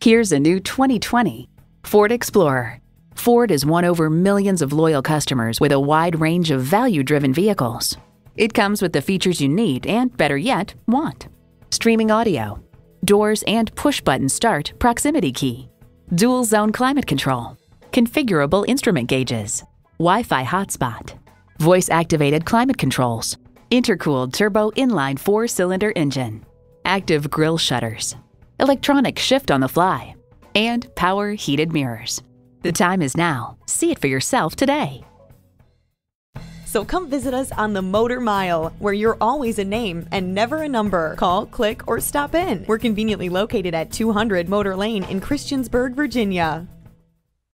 Here's a new 2020 Ford Explorer. Ford has won over millions of loyal customers with a wide range of value-driven vehicles. It comes with the features you need and, better yet, want. Streaming audio, doors and push-button start proximity key, dual-zone climate control, configurable instrument gauges, Wi-Fi hotspot, voice-activated climate controls, intercooled turbo inline 4-cylinder engine, active grille shutters, electronic shift on the fly, and power heated mirrors. The time is now. See it for yourself today. So come visit us on the Motor Mile, where you're always a name and never a number. Call, click, or stop in. We're conveniently located at 200 Motor Lane in Christiansburg, Virginia.